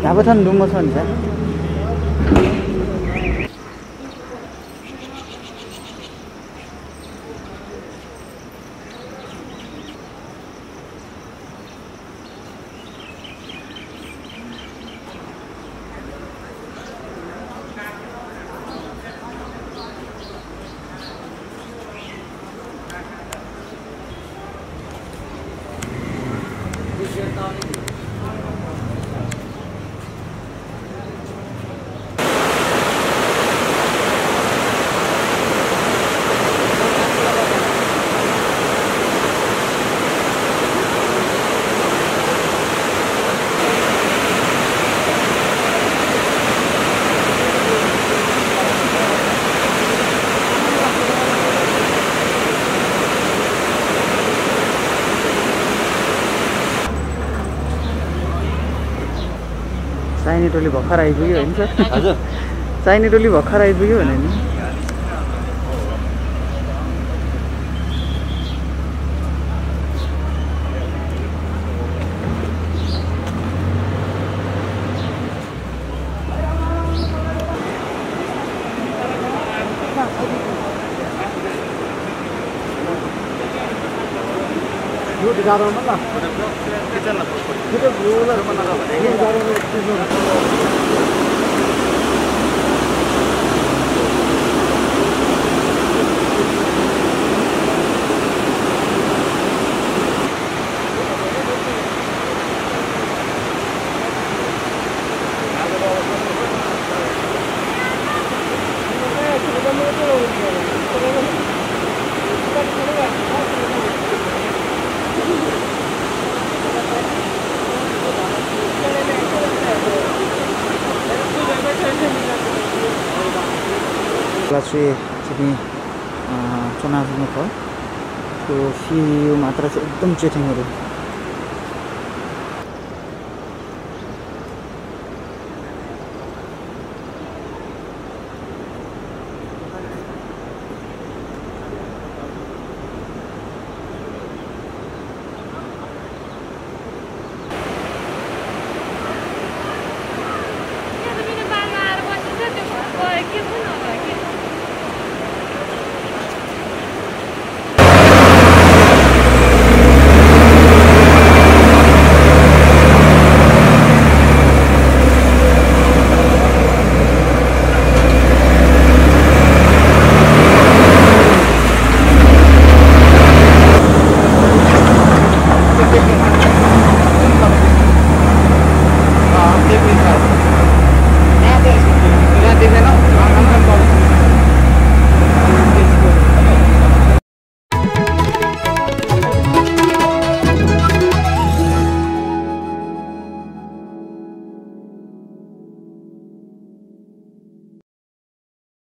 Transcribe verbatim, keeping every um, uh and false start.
Dapat kan rumah sana. चाहिने टोली भर्खर आइपुग्यो हैन सर हजुर चाहिने टोली भर्खर आइपुग्यो भने नि यो दिगारो मन ल किचन ल किचन रोलहरु मन ल भने के चाहिँ चाहिँ चुनाव हुनु पर्यो त्यो फी मात्र चाहिँ एकदम चेटिङहरु